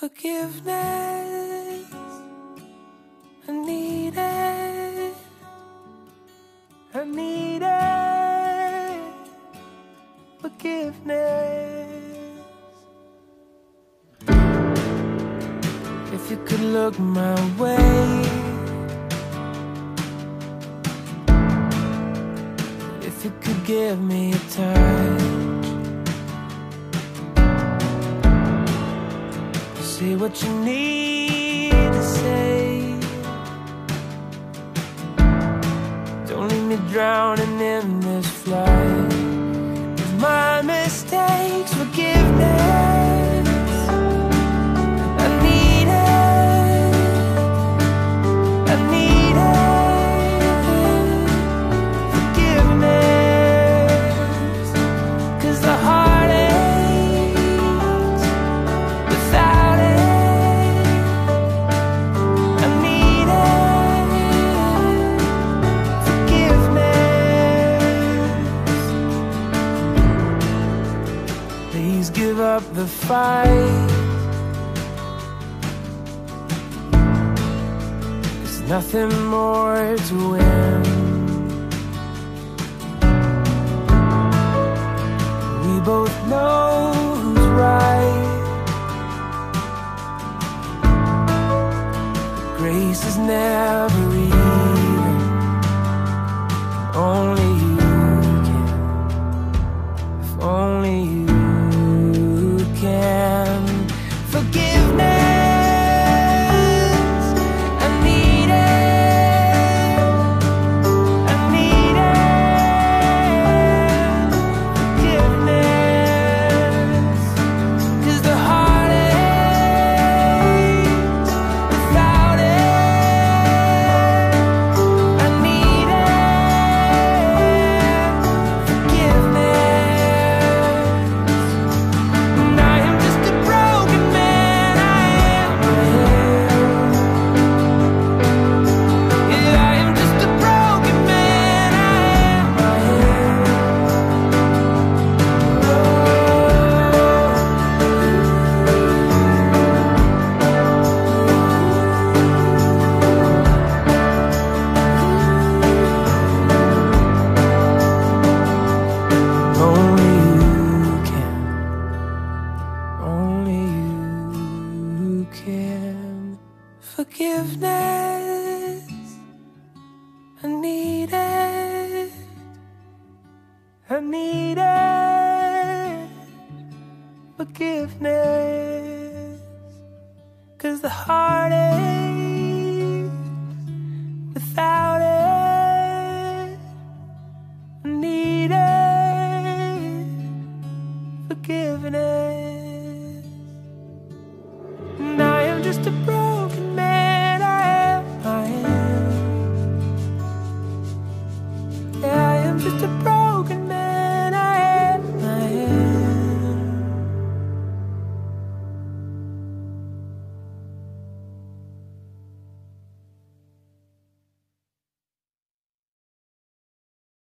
forgiveness. I need it. I need it. Forgiveness. If you could look my way, if you could give me a touch, say what you need to say. Don't leave me drowning in this flood of my mistakes. Forgiveness, I need it. I need it. Forgiveness, 'cause the heart aches without it. I need it. Forgiveness. Please give up the fight. There's nothing more to win. We both know who's right. Grace is never even. Only you can. If only you can. Forgiveness, I need it. I need it. Forgiveness, 'cause the heart aches without it. I need it. Forgiveness. And I am just a broken man. I am. Yeah, I am just a broken man. I Only you can. Only you can. Forgiveness, I need it. I need it. Forgiveness, 'cause the heart aches without it. I need it. Forgiveness.